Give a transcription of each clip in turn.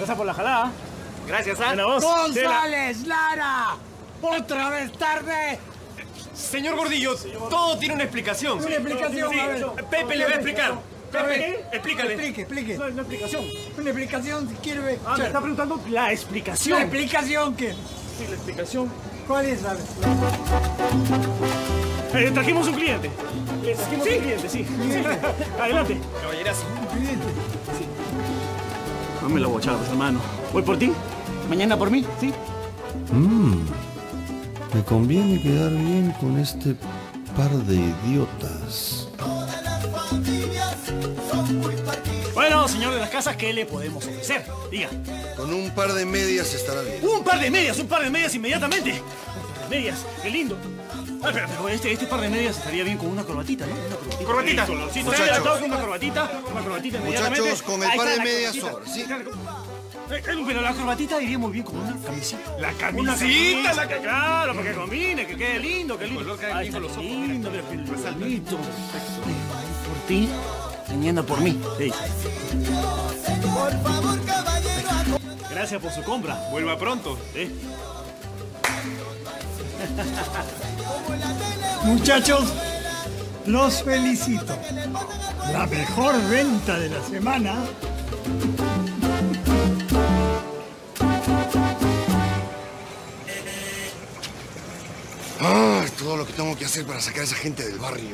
Gracias por la jalada. Gracias, ¡González, Lara! ¡Otra vez tarde! Señor Gordillo, todo tiene una explicación. Una explicación, a ver. Pepe le va a explicar. Pepe, explícale. Explique. No, una explicación. Una explicación, si quiere ver. Me está preguntando la explicación. ¿La explicación qué? Sí, la explicación. ¿Cuál es? A ver. Trajimos un cliente. Le trajimos un cliente, sí. Adelante. Caballerazo. Cliente. No me lo bochadas, hermano. Voy por ti. Mañana por mí, ¿sí? Me conviene quedar bien con este par de idiotas. Bueno, señor de las casas, ¿qué le podemos ofrecer? Diga. Con un par de medias estará bien. Un par de medias inmediatamente. Un par de medias, qué lindo. Ah, pero este par de medias estaría bien con una corbatita, ¿no? Una corbatita. Corbatita. Sí, Muchachos. con una corbatita inmediatamente. Muchachos, con el Ahí par está de la medias corbatita. sobra, ¿sí? Pero la corbatita iría muy bien con una camisita. La Una camisita, camisa, claro, porque combine, que quede lindo, que lindo. color cae Ahí bien con está, los ojos, lindo, mira. pero que Resalta. bonito. Por ti, mañana por mí. Sí. Gracias por su compra. Vuelva pronto. Sí. Muchachos, los felicito. La mejor venta de la semana. Todo lo que tengo que hacer para sacar a esa gente del barrio.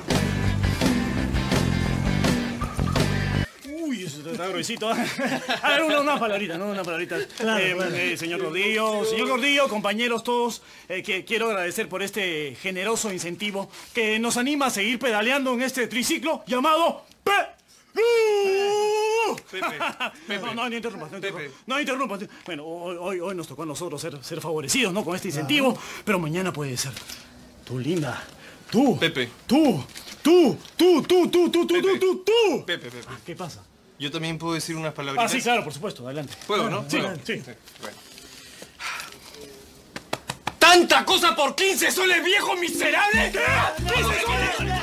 Uy, eso está gruesito. A ver, una palabrita, ¿no? Una palabrita. Señor Gordillo, compañeros todos, quiero agradecer por este generoso incentivo que nos anima a seguir pedaleando en este triciclo llamado Pepe. No interrumpas. Bueno, hoy nos tocó a nosotros ser favorecidos, ¿no? Con este incentivo, pero mañana puede ser. Tú, linda. Tú. Pepe. Tú. Pepe. ¿Qué pasa? Yo también puedo decir unas palabritas. Sí, claro, por supuesto. Adelante. ¿Puedo, no? Sí, Bueno. sí. Bueno. ¡Tanta cosa por 15 soles, viejo miserable! ¿Qué? ¡15 soles!